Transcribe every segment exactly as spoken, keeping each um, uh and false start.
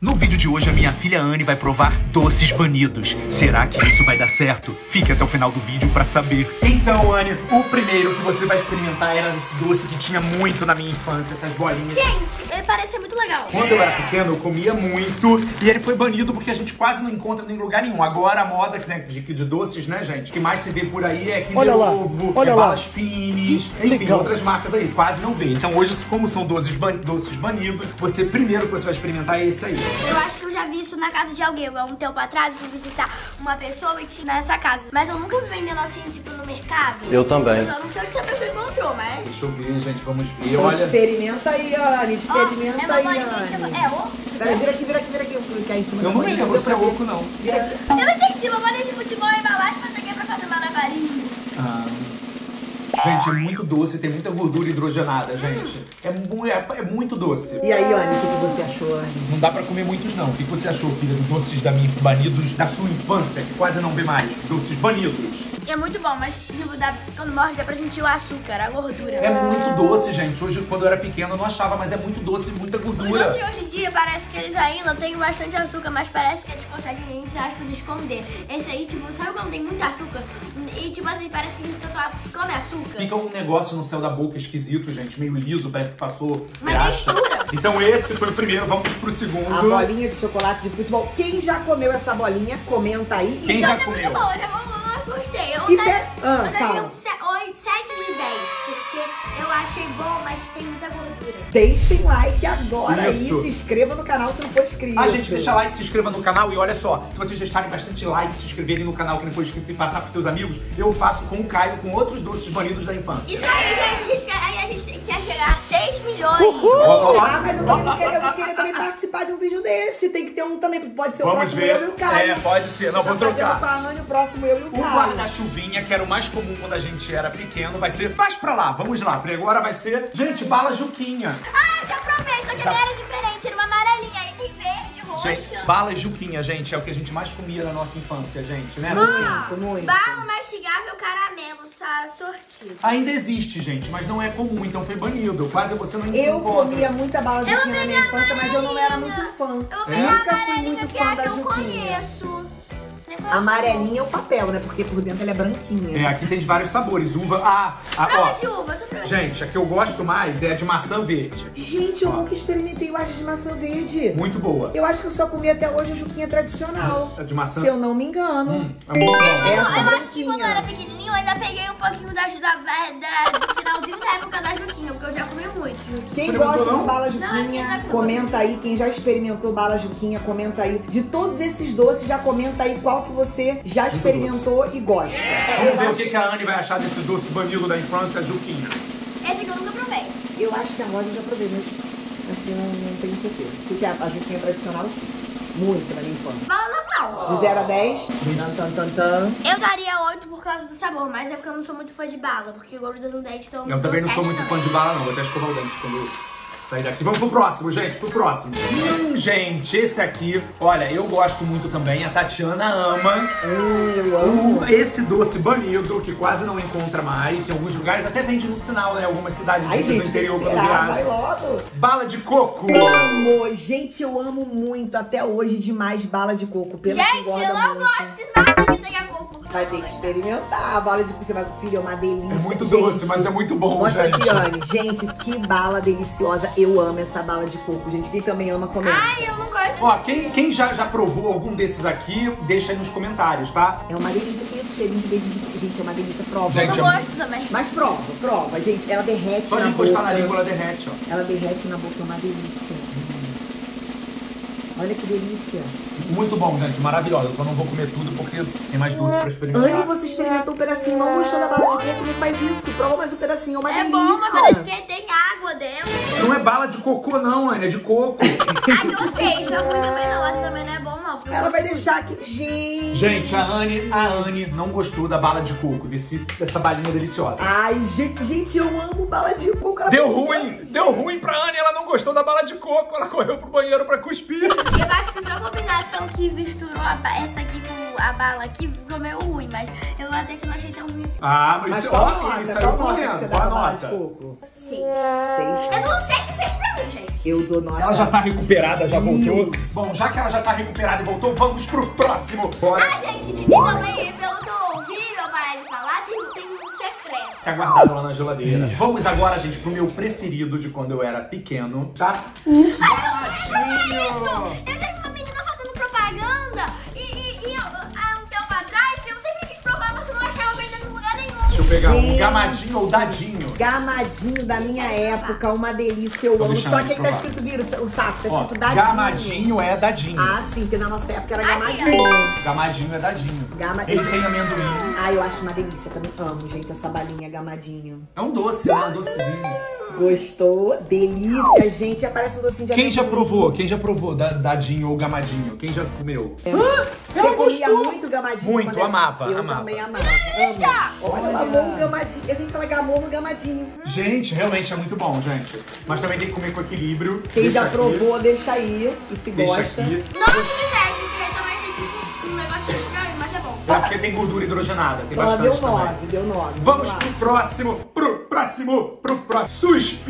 No vídeo de hoje, a minha filha Anne vai provar doces banidos. Será que isso vai dar certo? Fique até o final do vídeo pra saber. Então, Anne, o primeiro que você vai experimentar era esse doce que tinha muito na minha infância, essas bolinhas. Gente, ele parece ser muito legal. Quando eu era pequeno, eu comia muito e ele foi banido porque a gente quase não encontra em lugar nenhum. Agora a moda né, de, de doces, né, gente? O que mais se vê por aí é Kinder Ovo, olha é lá. Balas Finis, enfim, legal. outras marcas aí, quase não vê. Então hoje, como são doces, ban doces banidos, você primeiro que você vai experimentar é esse aí. Eu acho que eu já vi isso na casa de alguém. Há um tempo atrás eu fui visitar uma pessoa e tinha nessa casa. Mas eu nunca vi vendendo assim, tipo, no mercado. Eu também. Eu só não sei o que essa pessoa encontrou, mas... Deixa eu ver, gente, vamos ver. Então Olha. experimenta aí, Anne. Experimenta Ó, é uma aí, bolinha que chama... Anne. É oco? Pera, vira aqui, vira aqui, vira aqui. Eu vou clicar em cima Eu da não me bolinha. lembro se é oco, não. Vira aqui. Eu não entendi. Uma bolinha de futebol e embalagem, mas aqui é pra fazer malabarismo. Ah. Gente, é muito doce, tem muita gordura hidrogenada, gente. É, mu é, é muito doce. E aí, Anne, o que, que você achou, Anne? Não dá pra comer muitos, não. O que você achou, filha, dos doces da minha, banidos da sua infância, que quase não vê mais? Doces banidos. É muito bom, mas tipo, dá, quando morre dá pra sentir o açúcar, a gordura. É muito doce, gente. Hoje, quando eu era pequeno, eu não achava, mas é muito doce e muita Os gordura. doces hoje em dia parece que eles ainda têm bastante açúcar, mas parece que eles conseguem, entre aspas, esconder. Esse aí, tipo, sabe quando tem muito açúcar? E tipo assim, parece que a gente só come açúcar. Fica um negócio no céu da boca esquisito, gente. Meio liso, parece que passou Uma graxa. textura. Então esse foi o primeiro, vamos pro segundo. A bolinha de chocolate de futebol. Quem já comeu essa bolinha, comenta aí. Quem E já É comeu? muito bom, já eu gostei. Eu E daria, pe- ah, eu daria fala. um sete de dez, porque eu achei bom, mas tem muita gordura. Deixem like agora Isso. aí, se inscreva no canal se não for inscrito. A gente deixa like, se inscreva no canal e olha só, se vocês deixarem bastante like, se inscreverem no canal que não foi inscrito e passar pros seus amigos, eu faço com o Caio, com outros doces banidos da infância. Isso aí, gente, a gente quer, aí a gente quer chegar a seis milhões. Ó, ó, Ah, mas eu também vou querer, eu vou querer também participar de um vídeo desse. Tem que ter um também, pode ser o Vamos próximo ver. eu e o Caio. É, pode ser. Não, vou Tá fazendo trocar. com a Anne, o próximo eu e o O Caio. guarda-chuvinha, que era o mais comum quando a gente era pequeno, vai ser mais pra lá. Vamos lá, porque agora vai ser, gente, bala Juquinha. Ah, já provei, só que Já- ele era diferente, era uma amarelinha. Aí tem verde, roxo. Gente, bala Juquinha, gente, é o que a gente mais comia na nossa infância, gente, né? Muito, muito. Bala mastigável caramelo sa- sortido. Ainda existe, gente, mas não é comum, então foi banido. Quase você não Eu encontra. comia muita bala Eu vou Juquinha na minha pegar a infância, mas eu não era amarelinha. muito fã. Eu vou É? pegar a Nunca fui amarelinha muito que fã é a da que eu Juquinha. conheço. Negócio Amarelinha é o papel, né? Porque por dentro ela é branquinha. É, aqui tem de vários sabores. Uva. Ah, ah Prova ó. de uva, só prova. Gente, a que eu gosto mais é a de maçã verde. Gente, eu Ó. nunca experimentei o acho de maçã verde. Muito boa. Eu acho que eu só comi até hoje a Juquinha tradicional. A de maçã. Se eu não me engano. Hum, é muito bom. Essa eu acho que branquinha. quando eu era pequenininho, eu ainda peguei um pouquinho da, da, da, do finalzinho da época da Juquinha, porque eu já comi muito Juquinha. Quem Perguntou gosta não? de bala Não, Juquinha, aqui tá- comenta aí. Quem já experimentou bala Juquinha, comenta aí. De todos esses doces, já comenta aí qual que você já experimentou e gosta. Vamos Eu ver o acho, que, que a Anne vai achar desse doce banido da infância, Juquinha. Esse aqui eu nunca provei. eu acho que a rosa eu já provei, mas assim, eu não, não tenho certeza. Sei que a, a Juquinha tradicional, sim. Muito na minha infância. Bala normal. De zero a dez. Tan, tan, tan, tan. Eu daria oito por causa do sabor, mas é porque eu não sou muito fã de bala, porque o gordo não dente, então Eu também não sou muito fã de bala, não. Vou até escovar o dente quando eu sair daqui. Vamos pro próximo, gente. Pro próximo. Hum, gente, esse aqui, olha, eu gosto muito também. A Tatiana ama. Hum, eu amo. Um- esse doce banido, que quase não encontra mais. Em alguns lugares até vende no sinal, né? Algumas cidades Ai, do gente, interior quando será? Vai viajam. logo. Bala de coco. Amo! Gente, eu amo muito, até hoje, demais bala de coco. Pena que Gente, engorda eu não muito. gosto de nada que tenha coco. Vai ter que experimentar. A bala de coco, você vai com o filho, é uma delícia. É muito gente. doce, mas é muito bom, Mostra gente. aqui, Anne. Gente, que bala deliciosa. Eu amo essa bala de coco, gente. Quem também ama comer. Ai, eu não gosto. Ó, quem, quem já, já provou algum desses aqui, deixa aí nos comentários, tá? É uma delícia. Isso, cheirinho de beijinho de coco. Gente, é uma delícia. Prova. Gente, Eu é não gosto também. Mas prova, prova. Gente, ela derrete Só na de encostar boca. na língua, ela derrete, ó. Ela derrete na boca, é uma delícia. Olha que delícia. Muito bom, gente. Maravilhosa. Eu só não vou comer tudo porque tem mais doce pra experimentar. Anne, você experimentou um pedacinho, não gostou da bala de coco, não faz isso. Prova mais um pedacinho, é uma É delícia. bom, mas parece que tem água dentro. Não é bala de cocô, não, Anne. É de coco. Ai, não sei, isso não é ruim também não. Ela também não é bom não. Ela vai deixar aqui. Gente. Gente, a Anne, a Anne não gostou da bala de coco, desse, dessa balinha deliciosa. Ai, gente, gente, eu amo bala de coco. Ela Deu faz ruim, isso. deu ruim pra Anne, ela não gostou da bala de coco, ela correu pro banheiro pra cuspir. Eu acho fiz uma combinação que misturou a ba- essa aqui com a bala aqui, ficou meio ruim, mas eu até que não achei tão ruim assim. Ah, mas, Mas isso, qual ó, nota? ele Qual saiu nota que correndo. você Qual a dá pra bala de nota? coco? Seis. Seis. Eu dou um sete e seis pra mim, gente. Eu dou nota. Ela já tá recuperada, já voltou. Bom, já que ela já tá recuperada e voltou, vamos pro próximo. Bora. Ah, gente, e também, pelo que eu ouvi, meu pai falar, tem, tem um secreto. Tá guardado lá na geladeira. Vamos agora, gente, pro meu preferido de quando eu era pequeno, tá? Isso! Eu já vi uma menina fazendo propaganda e, e, e eu, há um tempo atrás eu sempre quis provar, mas eu não achava vendendo em lugar nenhum. Deixa eu pegar um Gente. gamadinho ou dadinho. Gamadinho da minha época, uma delícia, eu Tô amo. deixando Só de que aqui tá provar. escrito, vira o saco, tá Ó, escrito dadinho. gamadinho é dadinho. Ah, sim, porque na nossa época era Aqui, gamadinho. Gamadinho é dadinho. Gama- Ele tem amendoim. Ah, eu acho uma delícia, também amo, gente, essa balinha gamadinho. É um doce, né? Um docezinho. Gostou? Delícia, gente. Aparece um docinho de Quem já amendoim. provou? Quem já provou da- dadinho ou gamadinho? Quem já comeu? Você ela comia gostou. muito gamadinho? Muito, quando era- amava, Eu amava. também amava. Amo. Olha, ela amou o gamadinho. A gente fala gamou no gamadinho. Gente, realmente é muito bom, gente. Mas também tem que comer com equilíbrio. Quem Deixa já aqui, provou, deixa aí. E se Deixa gosta. aqui. Não que dez, porque também tem tipo um negócio estranho, mas é bom. É porque tem gordura hidrogenada, tem Ela bastante deu também. nove, deu nove. Vamos lá. pro próximo, pro próximo, pro próximo.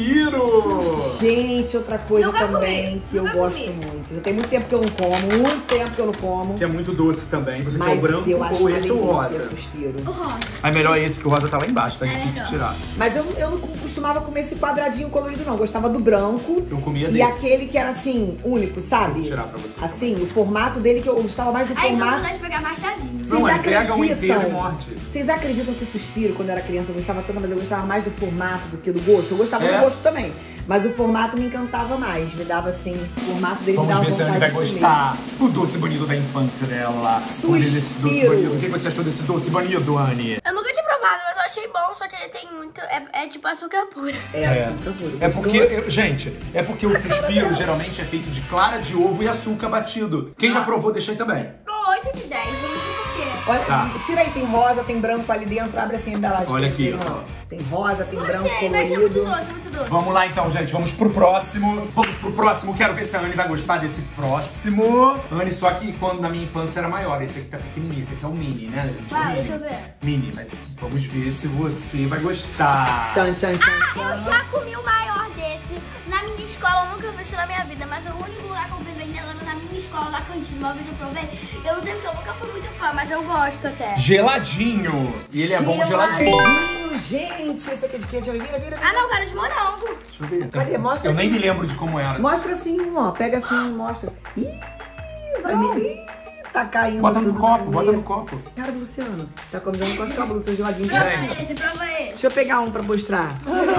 Suspiro! Gente, outra coisa Nunca também comi, que eu nunca gosto comi. muito. Já tem muito tempo que eu não como, muito tempo que eu não como. Que é muito doce também. Você quer Mas o branco eu acho ou uma esse ou o delícia, rosa? Suspiro. O rosa. É melhor esse, que o rosa tá lá embaixo, tá difícil de melhor. tirar. Mas eu, eu não costumava comer esse quadradinho colorido, não. Eu gostava do branco. Eu comia E desse. aquele que era assim, único, sabe? Vou tirar pra você Assim, o formato dele, que eu gostava mais do Aí só formato. vontade de pegar mais tadinho. Não, Vocês ele pega um acreditam? inteiro e morte. Vocês acreditam que Suspiro, quando eu era criança, eu gostava tanto, mas eu gostava mais do formato do que do gosto? Eu gostava É? do gosto também. Mas o formato me encantava mais. Me dava assim, o formato dele me Vamos dava ver se a Anne vontade vai de comer. gostar. O doce bonito da infância dela. Suspiro. Desse doce bonito. O que você achou desse doce bonito, Anne? Eu nunca tinha provado, mas eu achei bom, só que ele tem muito. É, é tipo açúcar puro. É, açúcar puro. É Gostou? porque, eu- gente, é porque o suspiro geralmente é feito de clara de ovo e açúcar batido. Quem já provou, deixa aí também. oito de dez, eu não sei por quê. Olha, Tá. tira aí, tem rosa, tem branco ali dentro, abre assim a embalagem. Olha aqui, Tem, ó. Tem rosa, tem branco Gostei, mas é muito colorido. doce, muito doce. Vamos lá então, gente. Vamos pro próximo. Vamos pro próximo. Quero ver se a Anne vai gostar desse próximo. Anne, só que quando na minha infância era maior. Esse aqui tá pequenininho. Esse aqui é o mini, né, gente? É o Vai, mini. deixa eu ver. Mini, mas vamos ver se você vai gostar. Tchan, tchan, tchan, Ah, tchan. eu já comi o maior desse. Na minha escola, eu nunca vi isso na minha vida, mas o único lugar que eu vi vendendo era na minha escola, na cantina. Uma vez eu provei. Eu lembro que eu nunca fui muito fã, mas eu gosto até. Geladinho. E ele é bom geladinho. Geladinho, gente. Esse aqui é de quente. Vira, vira, vira. Ah, não, cara, de morango. Deixa eu ver. Cadê? Mostra Eu nem aqui. me lembro de como era. Mostra assim um, ó. Pega assim um, mostra. Ih, vai me... Ih, tá caindo Bota no tudo copo, na bota no mesa. copo. Cara do Luciano, tá combinando com a sua blusa, seu geladinho. Gente. Esse prova esse. Deixa eu pegar um pra mostrar. Deixa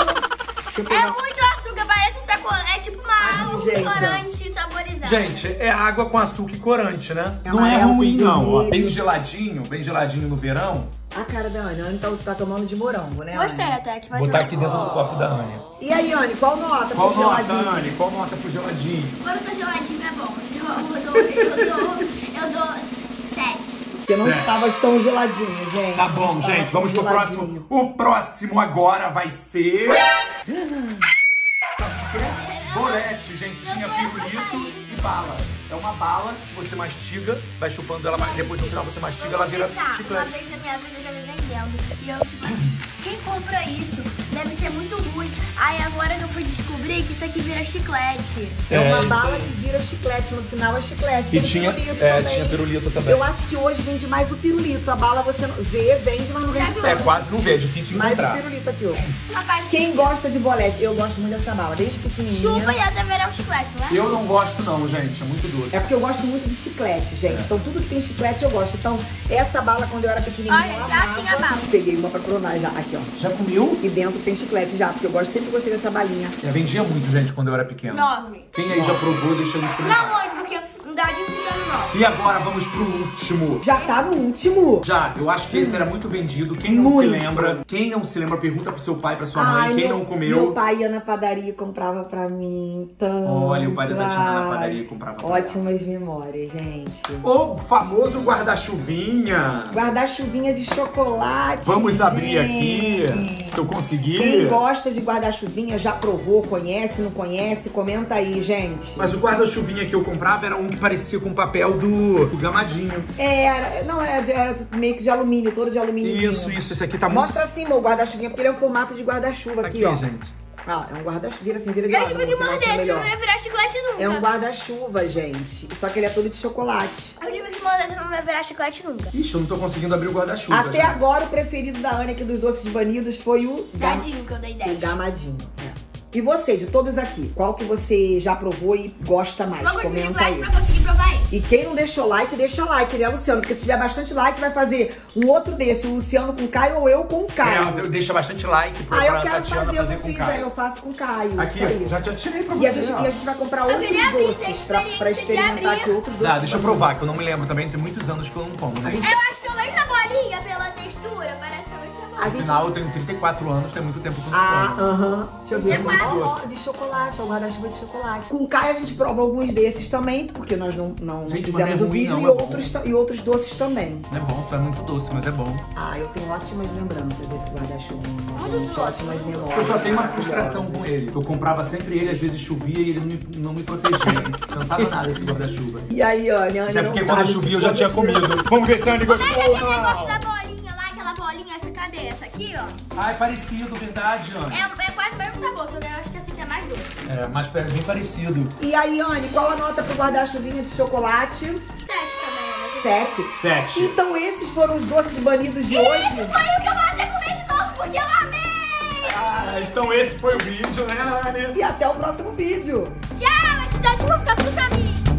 eu É pegar. muito açúcar, parece sacolé. É tipo uma Ai, água gente, com corante saborizada. Gente, é água com açúcar e corante, né? É Não é amarelo, ruim, não. Ó, vermelho. bem geladinho, bem geladinho no verão. A cara da Anne. A Anne tá, tá tomando de morango, né, Gostei Anne? até que vai Botar ser aqui dentro do copo da Anne. E aí, Anne, qual nota Qual pro nota, geladinho? Anne? Qual nota pro geladinho? Quando eu tô geladinho é bom. Então eu dou, eu dou, eu dou sete. Porque não Certo. estava tão geladinho, gente. Tá Não bom, estava gente, tão vamos pro geladinho. próximo. O próximo agora vai ser... Bolete, gente, tinha pirulito e bala. É uma bala que você mastiga, vai chupando ela, mas depois no final você mastiga, ela vira Pensar, uma chiclete. vez na minha vida eu já me vendendo. E eu, tipo assim, quem compra isso deve ser muito ruim. Aí agora que eu fui descobrir que isso aqui vira chiclete. É uma isso bala aí. que vira chiclete, no final é chiclete. E Tem tinha, pirulito é, também. tinha pirulito também. Eu acho que hoje vende mais o pirulito. A bala você não vê, vende, mas não vende viu? É, tanto. quase não vê, é difícil Mais o encontrar. pirulito aqui, ó. Rapaz, Quem gosta de bolete? Eu gosto muito dessa bala, desde pequenininha. chupa e até virar um chiclete, não é? Eu não gosto não, gente, é muito doce. É porque eu gosto muito de chiclete, gente. Então tudo que tem chiclete eu gosto. Então, essa bala, quando eu era pequenininha, Olha, eu já amava. assim a bala. Peguei uma pra coronar já. Aqui, ó. Já comeu? E dentro tem chiclete já, porque eu gosto, sempre gostei dessa balinha. Eu vendia muito, gente, quando eu era pequeno. Nove. Quem aí já provou, deixa nos Não, comentários. mãe, porque um dadinho fica no nove. E agora vamos pro último. Já tá no último? Já, eu acho que esse era muito vendido. Quem não Muito. se lembra, quem não se lembra, pergunta pro seu pai, pra sua mãe. Ai, Quem meu, não comeu. Meu pai ia na padaria e comprava pra mim. Tanto. Olha, o pai da Tatiana na Ai, padaria e comprava pra Ótimas memórias, gente. O famoso guarda-chuvinha. Guarda-chuvinha de chocolate. Vamos abrir gente. aqui, se eu conseguir. Quem gosta de guarda-chuvinha já provou, conhece, não conhece? Comenta aí, gente. Mas o guarda-chuvinha que eu comprava era um que parecia com o papel do, do gamadinho. É, era, não, era, de- era meio que de alumínio, todo de alumínio. Isso, isso, esse aqui tá muito... Mostra assim, meu guarda-chuvinha, porque ele é um formato de guarda-chuva aqui, Aqui, ó. gente. Ah, é um guarda-chuva, vira assim, vira de Eu lado. tive que amor, que morder, mostra senão melhor. não ia virar chiclete nunca. É um guarda-chuva, gente. Só que ele é todo de chocolate. Eu tive que morder, senão não ia virar chiclete nunca. Ixi, eu não tô conseguindo abrir o guarda-chuva. Até gente. agora, o preferido da Ana aqui dos doces banidos foi o... gam- Dadinho que eu dei O dez. gamadinho. É. E você, de todos aqui, qual que você já provou e gosta mais? Vamos de Comenta chiclete aí. pra conseguir provar isso. E quem não deixou like, deixa like, né, Luciano? Porque se tiver bastante like, vai fazer um outro desse, o Luciano com o Caio ou eu com o Caio. É, deixa bastante like pra, Ah, eu pra quero Tatiana fazer, fazer eu não com fiz, o Caio. aí eu faço com o Caio. Aqui, isso aí. já te atirei pra E você. a, gente, ó. e a gente vai comprar Eu outros queria abrir, doces ter pra, pra experiência de experimentar abrir. aqui, outros doces. Dá, deixa eu provar, que eu não me lembro também, tem muitos anos que eu não como, né? gente- Eu acho que eu lembro da bolinha pela textura, parece o leite da bolinha. A gente... Afinal, eu tenho trinta e quatro anos, tem muito tempo que eu não Ah, como. aham. Deixa eu ver. É quatro. Ó, ó, de chocolate, ó, guarda-chuva de chocolate. Com o Caio a gente prova alguns desses também, porque nós não, não Gente, fizemos mas não o é ruim, vídeo não, e, é bom. outros, ta- e outros doces também. Não é bom, só é muito doce, mas é bom. Ah, eu tenho ótimas lembranças desse guarda-chuva. Muito Gente, doce. ótimas memórias. Eu só tenho uma frustração com ele. Eu comprava sempre ele, às vezes chovia e ele não me, não me protegia. Não tava nada esse guarda-chuva. E aí, ó, a Ana Até não porque sabe quando se chovia eu já tinha quando- comido. Vamos ver se a Anne gostou Cadê ou aquele negócio da não. bolinha lá, aquela bolinha, essa cadê? Essa aqui, ó. Ah, é parecido, verdade, Anne. É, é quase o mesmo sabor, só que eu acho que essa aqui é mais doce. É, mas é bem parecido. E aí, Anne, qual a nota pro guarda-chuvinha de chocolate? Sete também, né? Sete. Sete. Então esses foram os doces banidos de Esse hoje. foi o que eu vou até comer de novo, porque eu amei! Ah, então esse foi o vídeo, né, Anne? E até o próximo vídeo. Tchau, esses dadinhos vão ficar tudo pra mim.